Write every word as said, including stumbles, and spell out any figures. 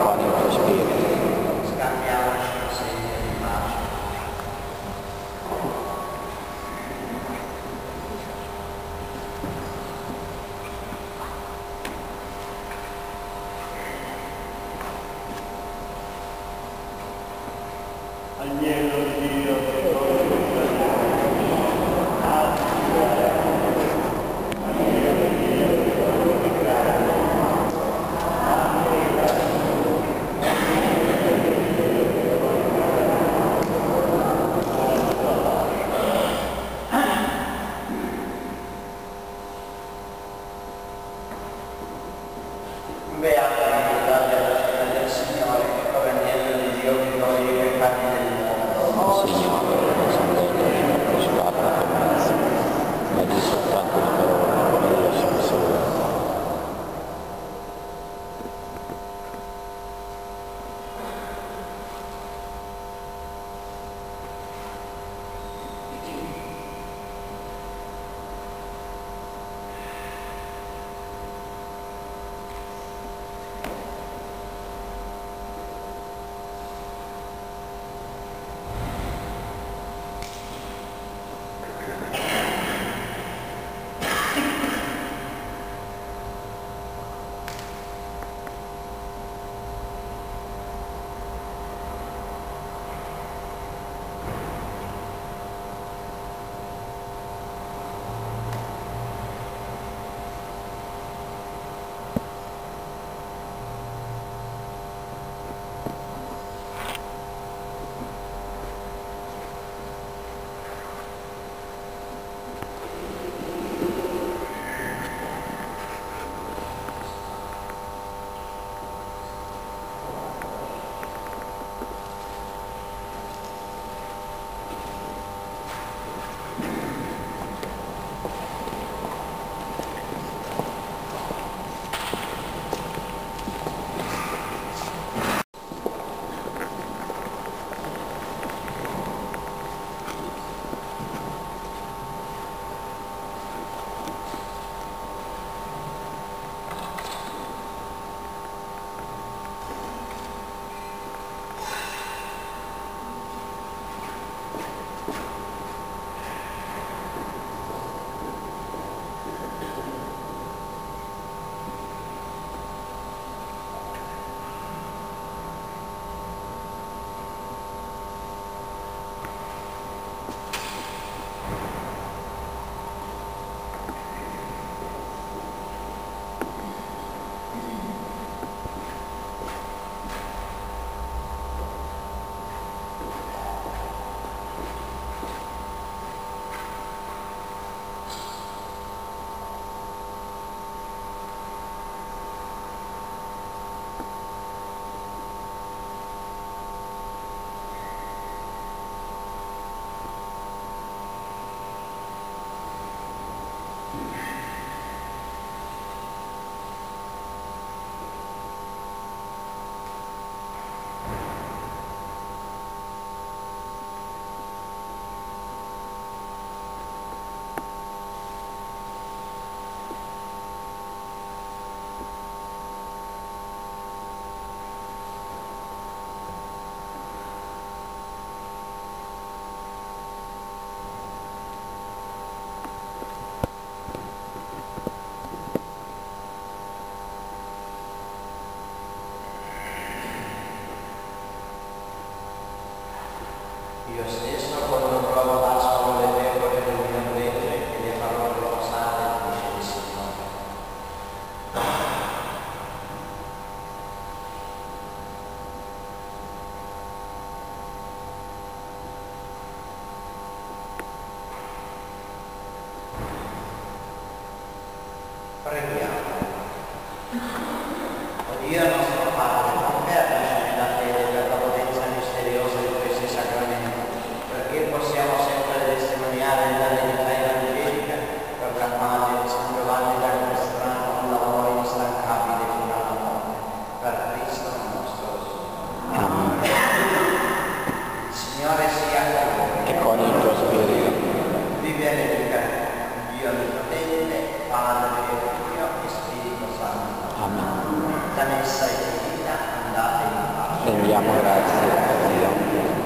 corpo, anima e spirito. Scambiamoci un segno di pace. Agnello di Dio, che toglie il Beata la vita della città del Signore, che come agnello di Dio che toglie i peccati del mondo. Signore, sono dentro che mi crucificato per mezzo, ma di soltanto le parole, e io sono salvato. Io stesso, quando trovo pascolo le pecore del mio prete e le farò riposare, dice il Signore. Preghiamo. O Dio nostro Padre, confermaci nella fede per la potenza misteriosa di questi sacramenti, perché Rendiamo grazie a Dio